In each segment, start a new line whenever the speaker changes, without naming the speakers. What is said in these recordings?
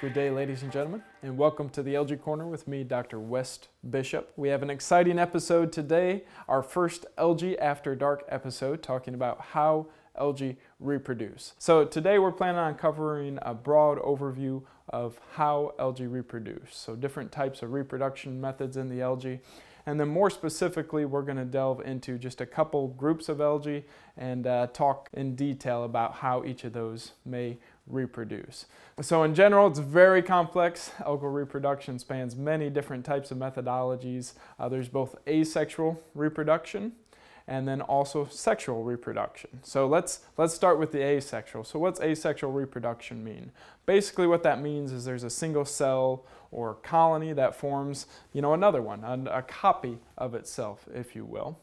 Good day, ladies and gentlemen, and welcome to the Algae Corner with me, Dr. West Bishop. We have an exciting episode today, our first Algae After Dark episode, talking about how algae reproduce. So today we're planning on covering a broad overview of how algae reproduce. So different types of reproduction methods in the algae. And then more specifically, we're going to delve into just a couple groups of algae and talk in detail about how each of those may reproduce. So in general, it's very complex. Algal reproduction spans many different types of methodologies. There's both asexual reproduction and then also sexual reproduction. So let's start with the asexual. So what's asexual reproduction mean? Basically what that means is there's a single cell or colony that forms, another one, a copy of itself, if you will.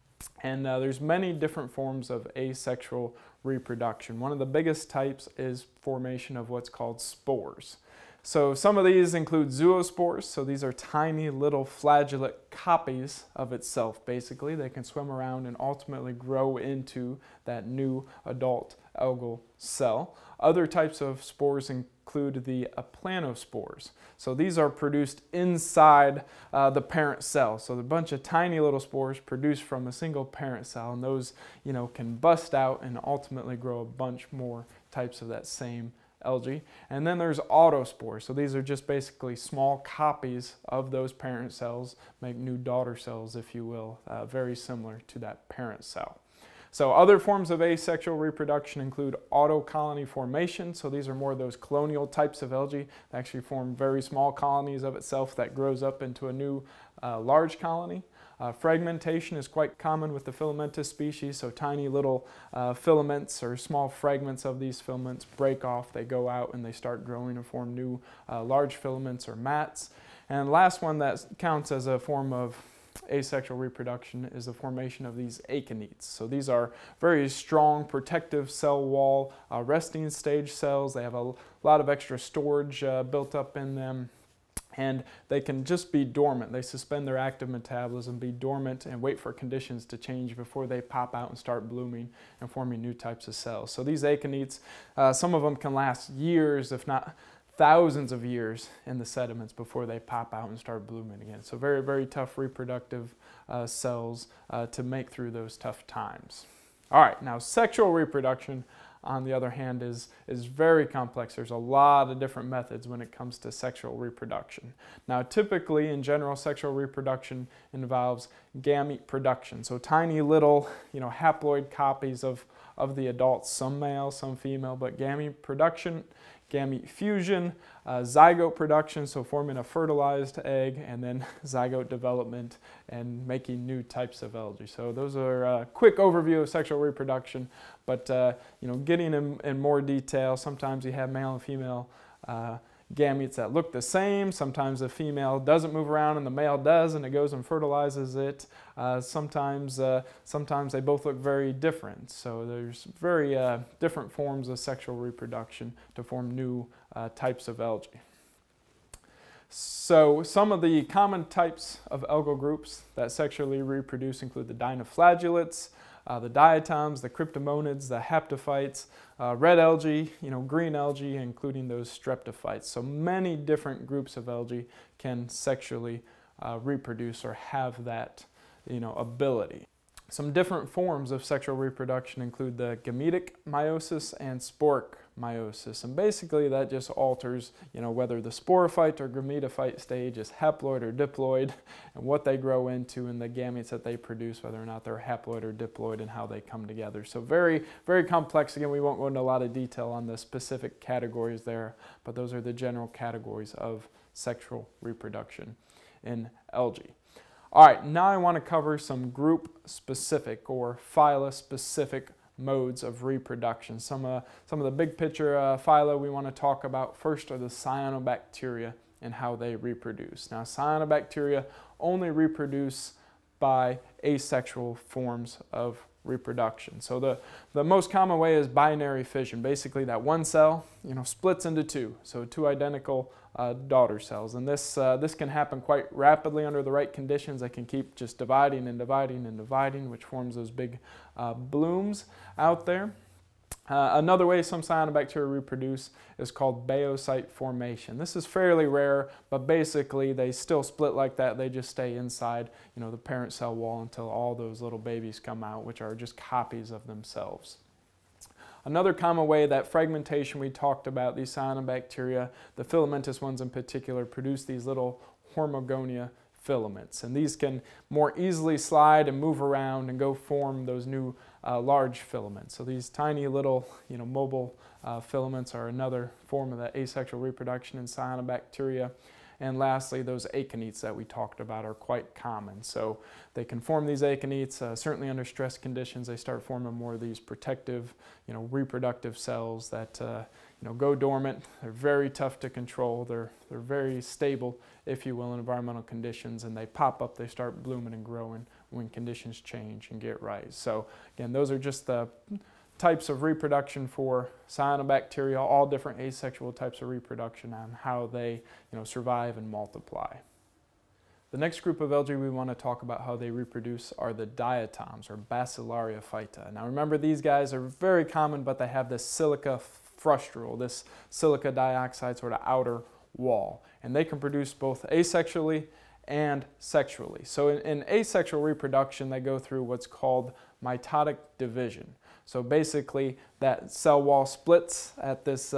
And there's many different forms of asexual reproduction. One of the biggest types is formation of what's called spores. So some of these include zoospores. So these are tiny little flagellate copies of itself, basically. They can swim around and ultimately grow into that new adult algal cell. Other types of spores include the aplanospores. So these are produced inside the parent cell. So a bunch of tiny little spores produced from a single parent cell, and those can bust out and ultimately grow a bunch more types of that same algae. And then there's autospores. So these are just basically small copies of those parent cells, make new daughter cells, if you will, very similar to that parent cell. So other forms of asexual reproduction include autocolony formation. So these are more of those colonial types of algae that actually form very small colonies of itself that grows up into a new large colony. Fragmentation is quite common with the filamentous species, so tiny little filaments or small fragments of these filaments break off, they go out and they start growing and form new large filaments or mats. And last one that counts as a form of asexual reproduction is the formation of these aconites. So these are very strong protective cell wall resting stage cells. They have a lot of extra storage built up in them. And they can just be dormant. They suspend their active metabolism, be dormant, and wait for conditions to change before they pop out and start blooming and forming new types of cells. So these aconites, some of them can last years, if not thousands of years in the sediments before they pop out and start blooming again. So very, very tough reproductive cells to make through those tough times. All right, now sexual reproduction, on the other hand, is very complex. There's a lot of different methods when it comes to sexual reproduction. Now, typically, in general, sexual reproduction involves gamete production. So tiny little, haploid copies of the adults, some male, some female, but gamete production, gamete fusion, zygote production, so forming a fertilized egg, and then zygote development and making new types of algae. So those are a quick overview of sexual reproduction, but getting in more detail, sometimes you have male and female gametes that look the same. Sometimes the female doesn't move around and the male does, and it goes and fertilizes it. Sometimes they both look very different. So there's very different forms of sexual reproduction to form new types of algae. So some of the common types of algal groups that sexually reproduce include the dinoflagellates, the diatoms, the cryptomonids, the haptophytes, red algae, green algae, including those streptophytes. So many different groups of algae can sexually reproduce or have that, ability. Some different forms of sexual reproduction include the gametic meiosis and sporic meiosis. And basically that just alters, whether the sporophyte or gametophyte stage is haploid or diploid, and what they grow into and the gametes that they produce, whether or not they're haploid or diploid, and how they come together. So very, very complex. Again, we won't go into a lot of detail on the specific categories there, but those are the general categories of sexual reproduction in algae. All right, now I want to cover some group-specific or phyla-specific modes of reproduction. Some of the big picture phyla we want to talk about first are the Cyanobacteria and how they reproduce. Now, Cyanobacteria only reproduce by asexual forms of reproduction. So the most common way is binary fission. Basically, that one cell, splits into two. So two identical daughter cells. And this can happen quite rapidly under the right conditions. They can keep just dividing and dividing and dividing, which forms those big blooms out there. Another way some cyanobacteria reproduce is called baocyte formation. This is fairly rare, but basically they still split like that. They just stay inside, the parent cell wall until all those little babies come out, which are just copies of themselves. Another common way that fragmentation we talked about, these cyanobacteria, the filamentous ones in particular, produce these little hormogonia filaments, and these can more easily slide and move around and go form those new large filaments. So these tiny little mobile filaments are another form of the asexual reproduction in cyanobacteria. And lastly, those aconites that we talked about are quite common. So they can form these aconites, certainly under stress conditions. They start forming more of these protective, reproductive cells that go dormant. They're very tough to control. They're very stable, if you will, in environmental conditions, and they pop up. They start blooming and growing when conditions change and get right. So again, those are just the types of reproduction for cyanobacteria, all different asexual types of reproduction and how they survive and multiply. The next group of algae we want to talk about how they reproduce are the diatoms, or Basilaria phyta. Now remember, these guys are very common, but they have this silica frustule, this silica dioxide sort of outer wall, and they can produce both asexually and sexually. So in asexual reproduction, they go through what's called mitotic division. So basically, that cell wall splits at this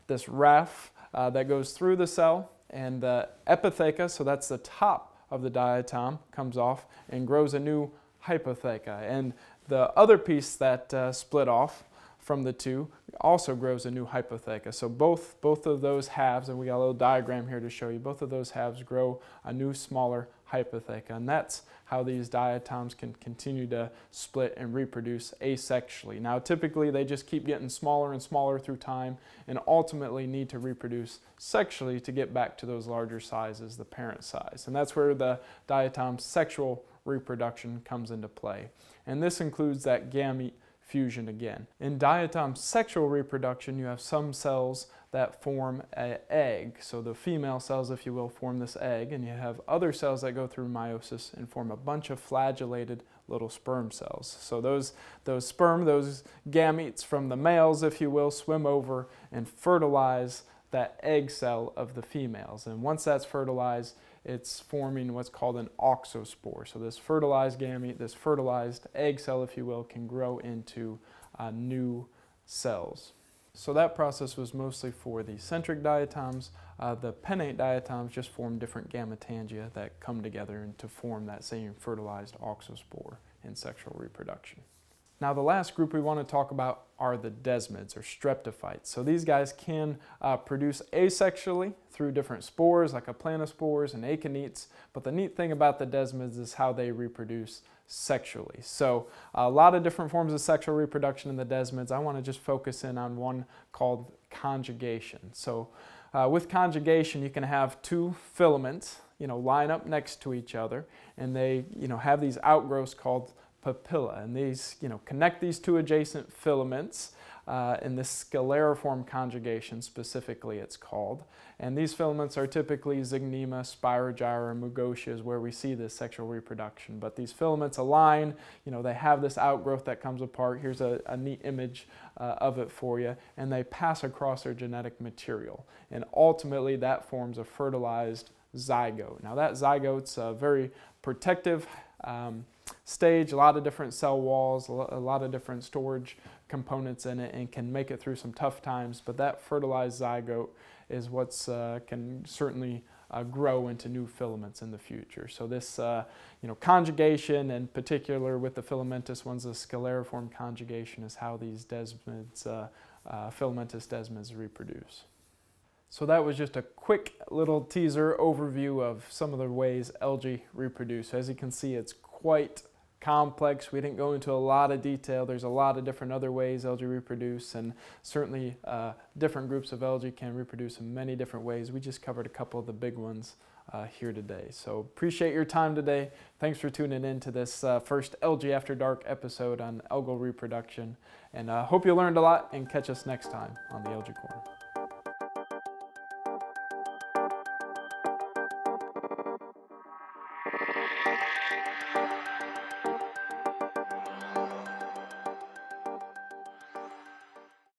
raph that goes through the cell, and the epitheca, so that's the top of the diatom, comes off and grows a new hypotheca. And the other piece that split off from the two also grows a new hypotheca. So both of those halves, and we got a little diagram here to show you, both of those halves grow a new smaller hypotheca, and that's how these diatoms can continue to split and reproduce asexually. Now typically they just keep getting smaller and smaller through time and ultimately need to reproduce sexually to get back to those larger sizes, the parent size. And that's where the diatom's sexual reproduction comes into play. And this includes that gamete fusion again. In diatom sexual reproduction, you have some cells that form an egg. So the female cells, if you will, form this egg, and you have other cells that go through meiosis and form a bunch of flagellated little sperm cells. So those sperm, those gametes from the males, if you will, swim over and fertilize that egg cell of the females. And once that's fertilized, it's forming what's called an oxospore. So this fertilized gamete, this fertilized egg cell, if you will, can grow into new cells. So that process was mostly for the centric diatoms. The pinnate diatoms just form different gametangia that come together to form that same fertilized oxospore in sexual reproduction. Now the last group we want to talk about are the desmids, or streptophytes. So these guys can produce asexually through different spores like aplanospores and aconites, but the neat thing about the desmids is how they reproduce sexually. So a lot of different forms of sexual reproduction in the desmids. I want to just focus in on one called conjugation. So with conjugation, you can have two filaments, line up next to each other, and they, have these outgrowths called papilla, and these, connect these two adjacent filaments in this scalariform conjugation specifically it's called. And these filaments are typically zygnema, spirogyra, and mugosia is where we see this sexual reproduction. But these filaments align, they have this outgrowth that comes apart. Here's a neat image of it for you. And they pass across their genetic material. And ultimately that forms a fertilized zygote. Now that zygote's a very protective stage, a lot of different cell walls, a lot of different storage components in it, and can make it through some tough times. But that fertilized zygote is what's can certainly grow into new filaments in the future. So this conjugation, in particular with the filamentous ones, the scalariform conjugation, is how these desmids, filamentous desmids, reproduce. So that was just a quick little teaser overview of some of the ways algae reproduce. As you can see, it's quite complex. We didn't go into a lot of detail. There's a lot of different other ways algae reproduce, and certainly different groups of algae can reproduce in many different ways. We just covered a couple of the big ones here today. So appreciate your time today. Thanks for tuning in to this first Algae After Dark episode on algal reproduction, and hope you learned a lot, and catch us next time on the Algae Corner.